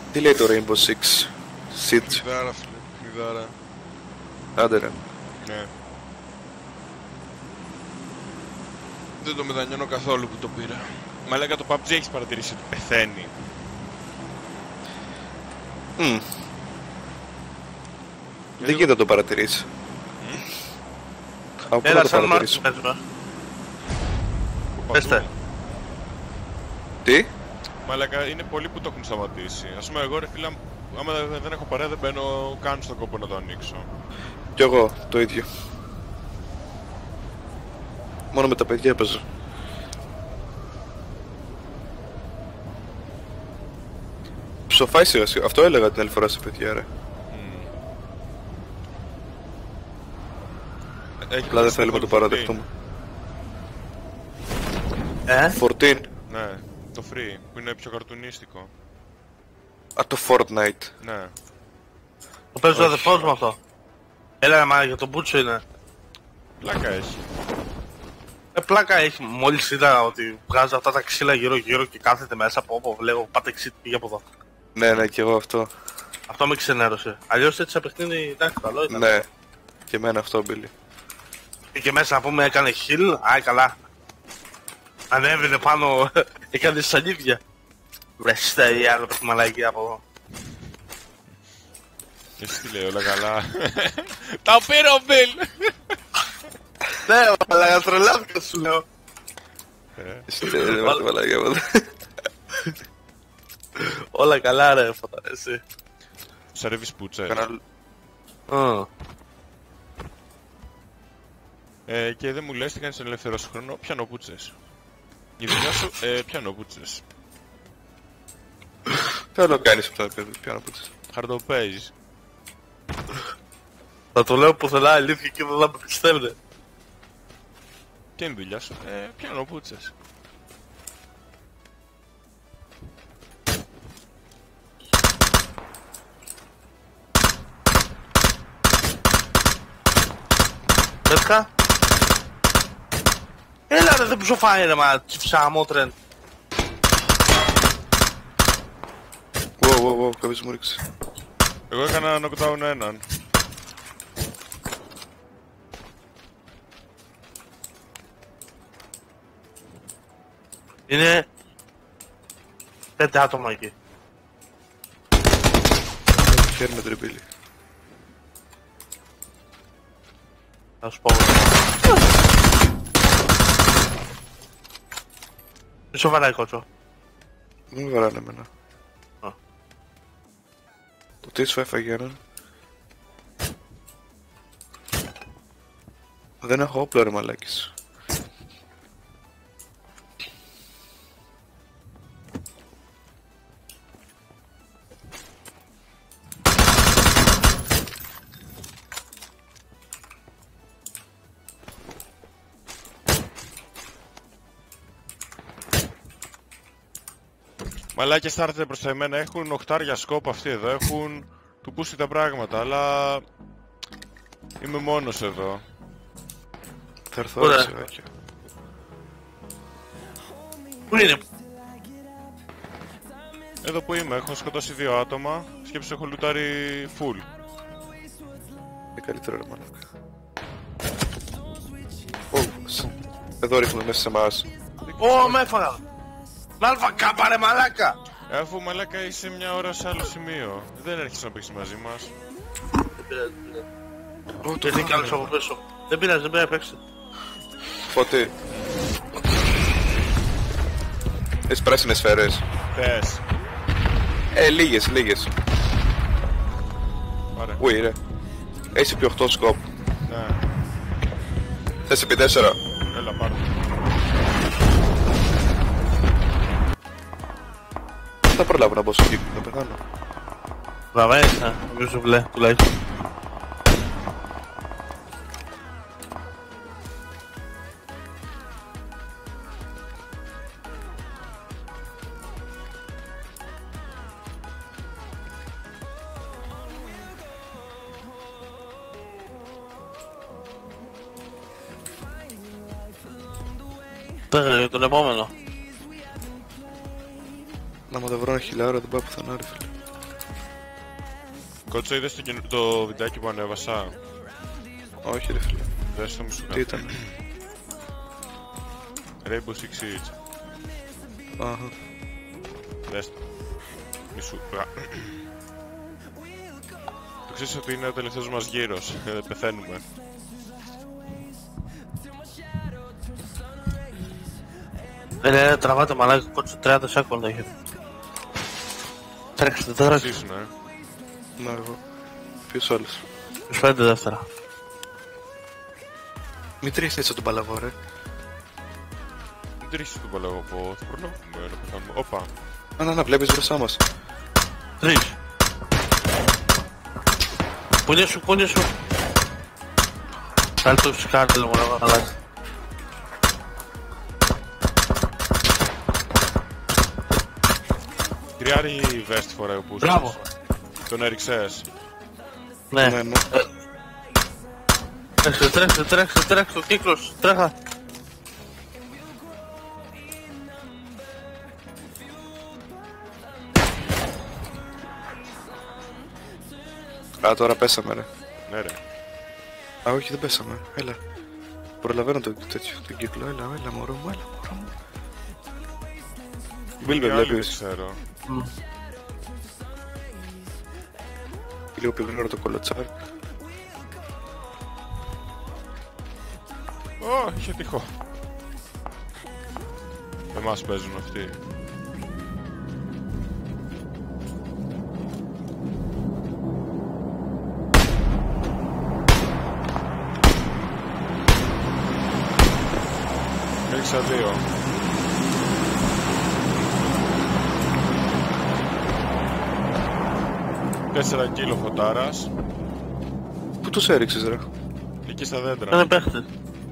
Τι λέει το Rainbow Six Siege? Κνιδάρα φίλε, κνιδάρα. Άντε ρε. Ναι. Δεν το μετανιώνω καθόλου που το πήρα. Μαλάκα το PUBG έχεις παρατηρήσει ότι πεθαίνει. Δεν γίνεται να το παρατηρήσει. Από πού Έλα, να το σαν παρατηρήσω? Μάρτιν παίζουμε. Παντού. Πέστε. Τι? Μαλάκα είναι πολλοί που το έχουν σταματήσει. Ας πούμε εγώ ρε φίλε, άμα δεν έχω παρέα δεν μπαίνω καν στον κόπο να το ανοίξω. Κι εγώ το ίδιο. Μόνο με τα παιδιά έπαιζα. Ψοφάει σιγά σιγά. Αυτό έλεγα την άλλη φορά σε παιδιά ρε. Απλά δεν θέλουμε να το παραδεχτούμε. 14. Ναι, το free που είναι πιο καρτουνίστικο. Α, το Fortnite. Ναι. Το παίζω ο αδερφός μου αυτό. Έλα μα για τον Μπούτσο είναι. Πλάκα έχει. Πλάκα έχει. Μόλις είδα ότι βγάζει αυτά τα ξύλα γύρω γύρω και κάθεται μέσα από όπου λέγω πάτε ξύλα πήγε από εδώ. Ναι, ναι, κι εγώ αυτό. Αυτό με ξενέρωσε. Αλλιώς έτσι σαν παιχνίδι εντάξει καλό ήταν. Ναι. Και εμένα αυτό, Μπίλι. Και μέσα να πούμε έκανε heal, άι καλά. Ανέβαινε πάνω, έκανε σανίδια. Βρεστέ ή άλλο παιχνιδι από εδώ. Και εσύ τι λέει όλα καλά. Τα πήρε ο Μπιλ. Ναι, αλλά τρελάθηκα σου λέω. Δεν βάζω μαλάκια από εδώ. Όλα καλά ρε εσύ. Σαρεύεις πουτσε. Και δεν μου λες τι κάνεις στον ελεύθερο σου χρόνο. Πιάνω πούτσες. Η δουλειά σου, πιάνω πούτσες. Τι άλλο κάνεις αυτό το παιδί, πιάνω πούτσες? Χαρτοπαίζεις. Θα το λέω πουθενά αλήθεια και δεν θα με πιστεύετε. Τι είναι η δουλειά σου? Πιάνω πούτσες. Πέτκα. Έλα ρε δεν ψοφάει ρε μα τσιφσάμο τρεν. Wow, κάποιος μου ρίξε. Εγώ έκανα knockdown έναν. Είναι 5 άτομα εκεί. Χέρι με τριμπίλι. Θα σου πω. Είναι σοβαρά η κότσο. Δεν με βαράνε εμένα. Το τι σου έφαγε έναν? Δεν έχω όπλο ρε μαλάκης. Μαλάκες θα έρθετε προς τα εμένα, έχουν οχτάρια σκόπ αυτοί εδώ, έχουν του πούστη τα πράγματα, αλλά είμαι μόνος εδώ. Θα έρθω ρε σιγάκια. Πού είναι? Εδώ που είμαι, έχω σκοτώσει 2 άτομα, σκέψου έχω λουτάρει full. Είναι καλύτερο ρε μαλάκα. Εδώ ρίχνουν μέσα σε εμάς. Ω, με έφαγα! Λάλφα κάπα ρε μαλάκα! Αφού μαλάκα είσαι μια ώρα σε άλλο σημείο, δεν έρχεσαι να παίξεις μαζί μας. Δεν πειράζει. Και τι κάνεις από πίσω. Δεν πειράζει, δεν πειράζει, παίξτε. Φώτη. Έχεις πράσινες σφαίρες? Θες. Λίγες. Ωραία. Ουι ρε. Έχεις επί 8 σκόπ. Ναι. Θες επί 4? Έλα πάρε. Θα προλάβω να μπω στο κύκλο να πεθάνω. Βαβές, μη σου βλέ, τουλάχιστον. Να μου δεν βρω ένα χιλιάρο δεν πάω πουθενά ρε φίλε. Κότσο, είδες το βιντεάκι που ανέβασα? Όχι ρε φίλε. Δες το, μη σου Τι κάνω. ήταν? Rainbow Six Siege. Αχα. Δες το. Μη σου... Το ξέρεις ότι είναι ο τελευταίος μας γύρος. Πεθαίνουμε. Τραβάτε μαλάκι, κότσο 30 σέκοντα έχει. Τρέξτε, τρέξτε. Ζήσουν, Να εγώ. Ποιος άλλος? 25 δεύτερα. Μην τρεις έτσι τον παλαβό ρε. Μην τρίξεις τον παλαιό από... Θα προλάβουμε να πεθάνουμε. Όπα. Να βλέπεις μπροστά μας. 3. Πούνια σου, πούνια σου. Κάλει το σκάρτελ μου, να αλλάζει. Τριάρι vest φοράει ο Πούσος. Μπράβο. Τον έριξες. Ναι. Ναι. Τρέξτε, ο κύκλος, τρέχα. Α, τώρα πέσαμε ρε. Ναι ρε. Α, όχι δεν πέσαμε. Έλα. Προλαβαίνω το τέτοιο, τον κύκλο. Έλα μωρό μου, έλα μωρό μου. Μπίλ με Και άλλοι βλέπεις. ξέρω. Λίγο πιο γρήγορα το κολοτσάρ. Ω, είχε τυχό. Εμάς παίζουν αυτοί. Έριξα 2. Τέσσερα κιλο φωτάρας. Πού τους έριξες ρε? Εκεί στα δέντρα. Δεν παίχτε.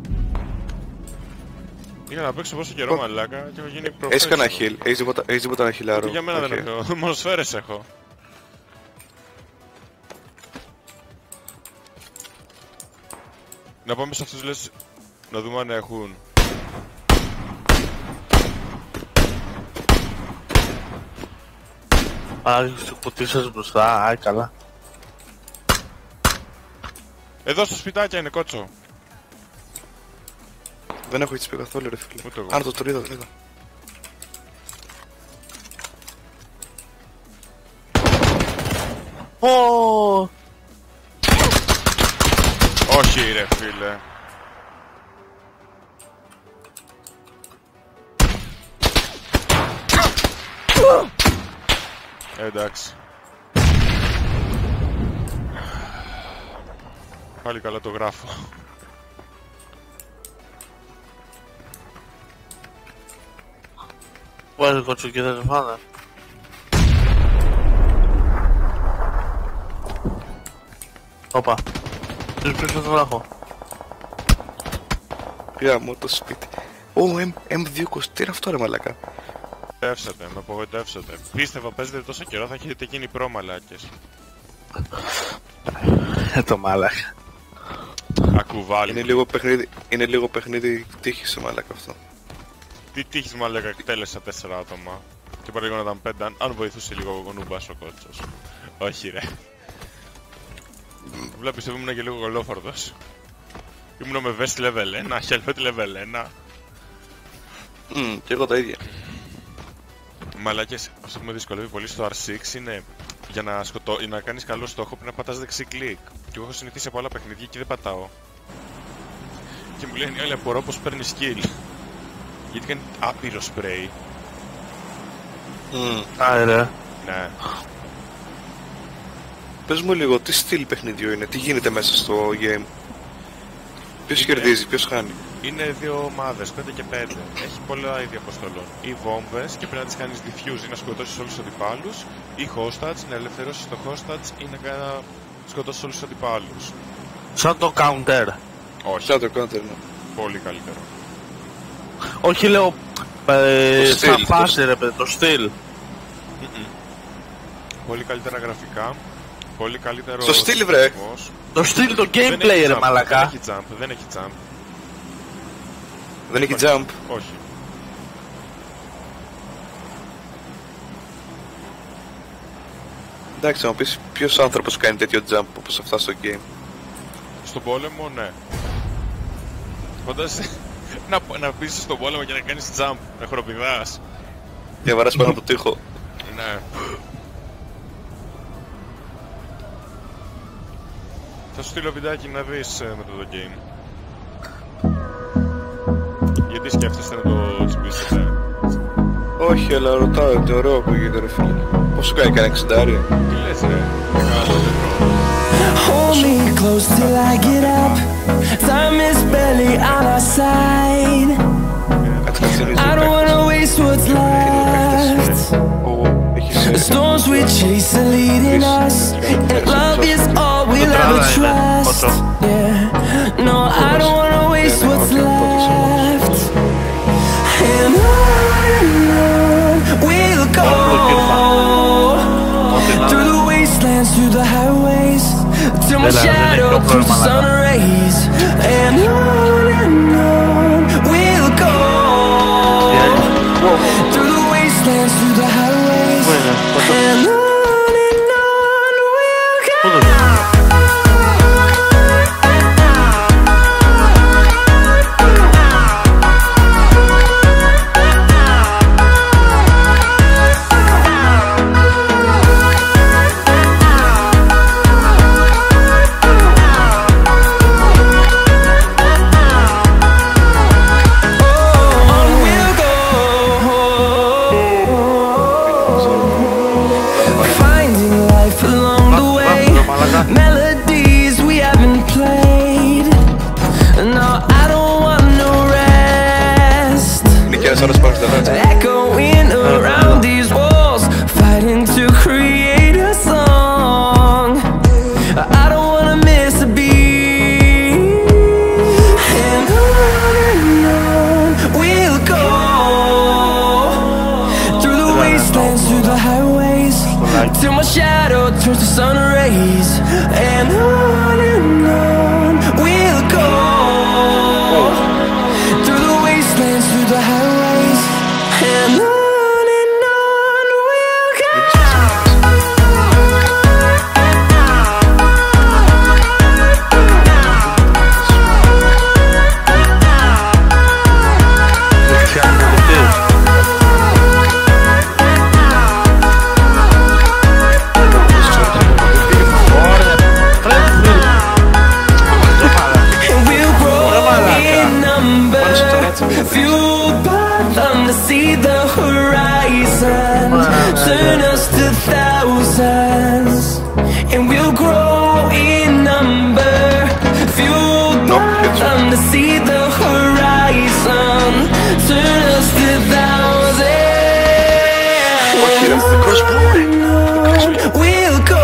Είχα να παίξω πόσο καιρό μαλάκα και έχω γίνει professional. Έχεις κανένα heal, έχεις τίποτα να χιλάρω? Για μένα δεν έχω, μόνο σφαίρες έχω. Να πάμε σε αυτούς λες, να δούμε αν έχουν. Α, στο κουτί σας μπροστά, άι καλά. Εδώ στο σπιτάκια είναι κότσο. Δεν έχω HP καθόλου ρε φίλε. Ούτε εγώ. Αν το είδα, τον είδα. Ω, Όχι ρε φίλε. Εντάξει. Πάλι καλά το γράφω. βάζει κότσο και δεν φάνε. Όπα. Τους πίσω τον έχω. Πήρα μου το σπίτι. Ω, M220, τι είναι αυτό ρε μαλάκα? Με απογοητεύσατε. Πίστευα παίζετε τόσο καιρό θα έχετε γίνει προ μαλάκες. Το μάλακα. Ακουβάλι. Είναι λίγο παιχνίδι τύχης σε μαλάκα αυτό. Τι τύχης μαλάκα, εκτέλεσα 4 άτομα. Και παραλίγο να ήταν 5 αν βοηθούσε λίγο ο νούμπας ο κότσος. Όχι ρε. Απλά πιστεύω ήμουν και λίγο γολόφορδος. Ήμουν με vest level 1, helmet level 1. Και εγώ τα ίδια. Μαλάκες, αυτό που με δυσκολεύει πολύ στο R6 είναι για να κάνεις καλό στόχο πρέπει να πατάς δεξί κλικ. Και εγώ έχω συνηθίσει από άλλα παιχνίδια και δεν πατάω. Και μου λένε όλοι απορώ πως παίρνει skill. Γιατί κάνει άπειρο spray. Άι ρε. Ναι. Πες μου λίγο, τι στυλ παιχνιδιού είναι, τι γίνεται μέσα στο game? Ποιος κερδίζει, ποιος χάνει? Είναι δύο ομάδες, 5 και 5. Έχει πολλά είδη αποστολών. Ή βόμβες και πρέπει να τις κάνεις diffuse ή να σκοτώσεις όλους τους αντιπάλους. Ή hostage, να ελευθερώσεις το hostage ή να σκοτώσεις όλους τους αντιπάλους. Σαν το counter. Όχι, Σαν το counter, ναι. πολύ καλύτερο. Όχι λέω στυλ, σαν φάση ρε παιδί, το στυλ. Πολύ καλύτερα γραφικά. Πολύ καλύτερο. Στο στυλ, βρε. συνδυασμός. Το στυλ, το Δεν gameplay έχει ρε jump, μαλακά. Δεν έχει jump, δεν έχει jump. Δεν έχει jump. Όχι. Εντάξει, θα μου πεις ποιος άνθρωπος κάνει τέτοιο jump όπως αυτά στο game. Στον πόλεμο, ναι. Φαντάζεσαι να πεις στον πόλεμο και να κάνεις jump, να χοροπηδάς. Διαβαράς πάνω από το τοίχο. Ναι. Θα σου στείλω βιντεάκι να δεις μετά το game. Γιατί σκέφτεστε να το τσιμπήσετε? Όχι, αλλά ρωτάω, είναι ωραίο ακούγεται ρε φίλε. Πόσο κάνει, κάνει 60? Τι λες ρε, μεγάλο δεν τρώω. Hold me close till I get up. Time is barely on our side. I don't wanna waste what's left. The storms we chase are leading us, and love is all we'll ever trust. Yeah, no, I don't wanna waste what's left. And on we'll go, through the wastelands, through the highways, till my shadow turns to sun rays. And on we'll go, through the wastelands, through the highways. And on we'll go. Melodies we haven't played. No, I don't want no rest. Echoing around these walls, fighting to create a song. I don't wanna miss a beat. And on we'll go, through the wastelands, through the highways, till my shadow turns to sun rays. And on we'll go, through the wastelands, through the highways. And on we'll go. Fueled by them to see the horizon, turn us to thousands, and we'll grow in number. Fueled by them to see the horizon, turn us to thousands. We'll go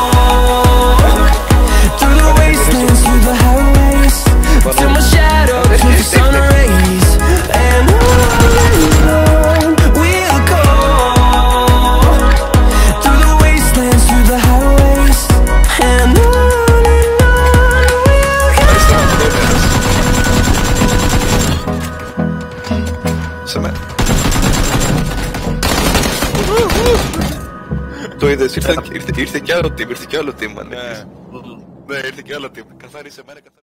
through the wastelands, through the highways, till my shadow turns to sun rays. And on we'll go, through the wastelands, through the highways. And on we'll go. Το είδες, ήρθε κι άλλο team, ήρθε κι άλλο team, ναι, ήρθε κι άλλο team. Καθάρισε εμένα,